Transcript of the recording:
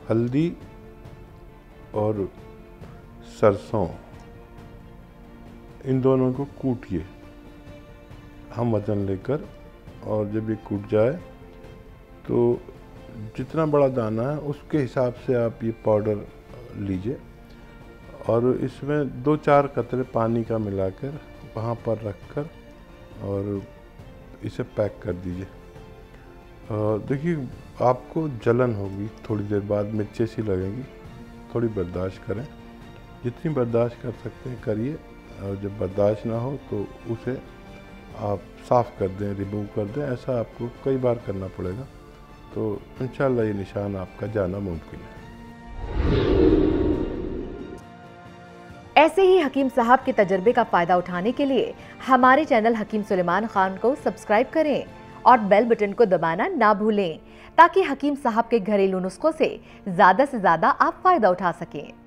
हल्दी और सरसों इन दोनों को कूटिए हम वज़न लेकर, और जब ये कूट जाए तो जितना बड़ा दाना है उसके हिसाब से आप ये पाउडर लीजिए और इसमें 2-4 कतरे पानी का मिलाकर वहाँ पर रखकर और इसे पैक कर दीजिए। देखिए आपको जलन होगी, थोड़ी देर बाद मिर्चें सी लगेंगी, थोड़ी बर्दाश्त करें, जितनी बर्दाश्त कर सकते हैं करिए, और जब बर्दाश्त ना हो तो उसे आप साफ़ कर दें, रिमूव कर दें। ऐसा आपको कई बार करना पड़ेगा, तो इंशाल्लाह ये निशान आपका जाना मुमकिन है। ऐसे ही हकीम साहब के तजर्बे का फ़ायदा उठाने के लिए हमारे चैनल हकीम सुलेमान खान को सब्सक्राइब करें और बेल बटन को दबाना ना भूलें, ताकि हकीम साहब के घरेलू नुस्खों से ज़्यादा आप फ़ायदा उठा सकें।